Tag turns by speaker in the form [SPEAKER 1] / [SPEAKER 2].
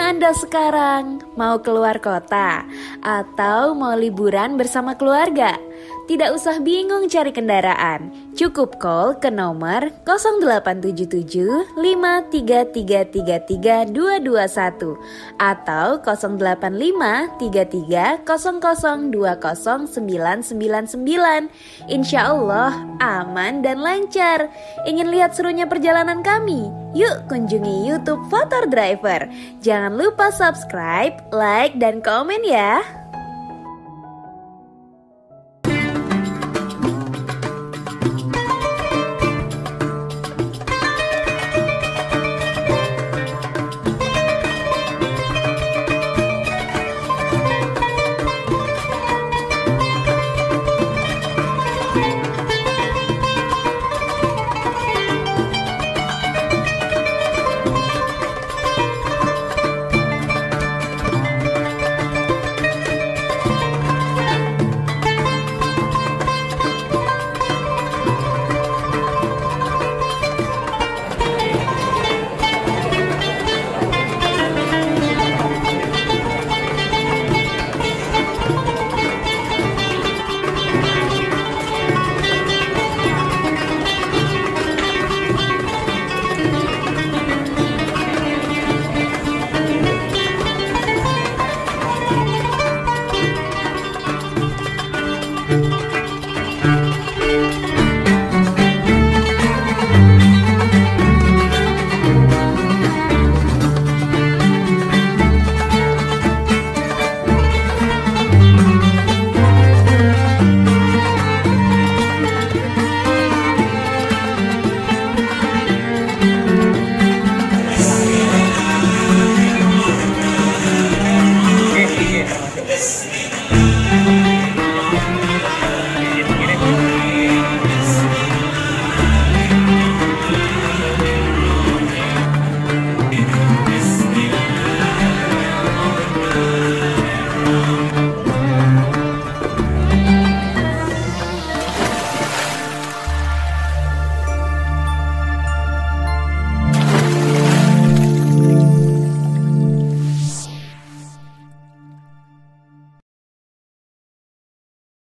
[SPEAKER 1] mana Anda sekarang? Mau keluar kota? Atau mau liburan bersama keluarga? Tidak usah bingung cari kendaraan. Cukup call ke nomor 0877 5333 221 atau 085 33 00 20 999. Insya Allah aman dan lancar. Ingin lihat serunya perjalanan kami? Yuk kunjungi YouTube Motor Driver. Jangan lupa subscribe, like, dan komen ya.